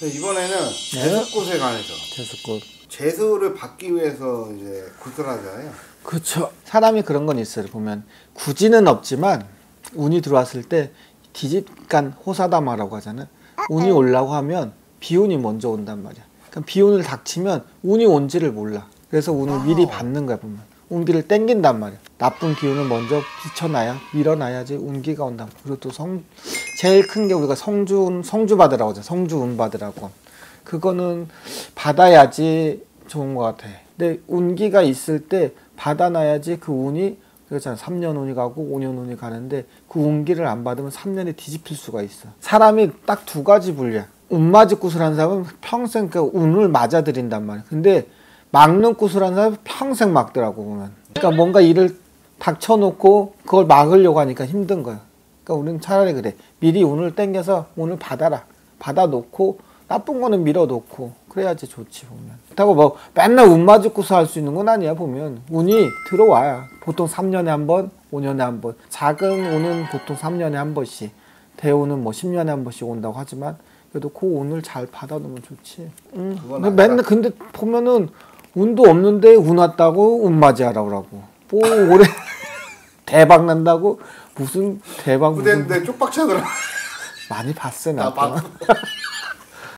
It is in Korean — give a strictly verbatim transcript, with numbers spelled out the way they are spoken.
이번에는 재수꽃에 관해서. 재수꽃. 재수를 받기 위해서 이제 구슬하잖아요. 그렇죠. 사람이 그런 건 있어요. 보면 굳이는 없지만 운이 들어왔을 때 뒤집간 호사다마라고 하잖아요. 운이 오려고 하면 비운이 먼저 온단 말이야. 그럼 비운을 닥치면 운이 온지를 몰라. 그래서 운을 미리 받는 거야 보면. 운기를 땡긴단 말이야. 나쁜 기운을 먼저 비춰놔야 밀어놔야지 운기가 온단 말이야. 그리고 또 성, 제일 큰 게 우리가 성주 성주 받으라고 하잖아. 성주 운 받으라고. 그거는 받아야지 좋은 것 같아. 근데 운기가 있을 때 받아놔야지 그 운이 그렇잖아. 삼 년 운이 가고 오 년 운이 가는데 그 운기를 안 받으면 삼 년에 뒤집힐 수가 있어. 사람이 딱 두 가지 분류야. 운 맞을 구슬하는 사람은 평생 그 운을 맞아들인단 말이야. 근데 막는 구슬하는 사람은 평생 막더라고 보면. 그러니까 뭔가 일을 닥쳐놓고 그걸 막으려고 하니까 힘든 거야. 그러니까 우리는 차라리 그래. 미리 운을 땡겨서 운을 받아라. 받아놓고 나쁜 거는 밀어놓고 그래야지 좋지 보면. 그렇다고 뭐 맨날 운 맞을 구슬 할 수 있는 건 아니야 보면. 운이 들어와야 보통 삼 년에 한 번, 오 년에 한 번. 작은 운은 보통 삼 년에 한 번씩. 대운은 뭐 십 년에 한 번씩 온다고 하지만 그래도 그 운을 잘 받아놓으면 좋지. 응. 근데 맨날 근데 보면은 운도 없는데 운 왔다고 운 맞이하라고 그러고. 뭐 올해 대박 난다고 무슨 대박 무슨 근데 쪽박차더라. 많이 봤어 나 나.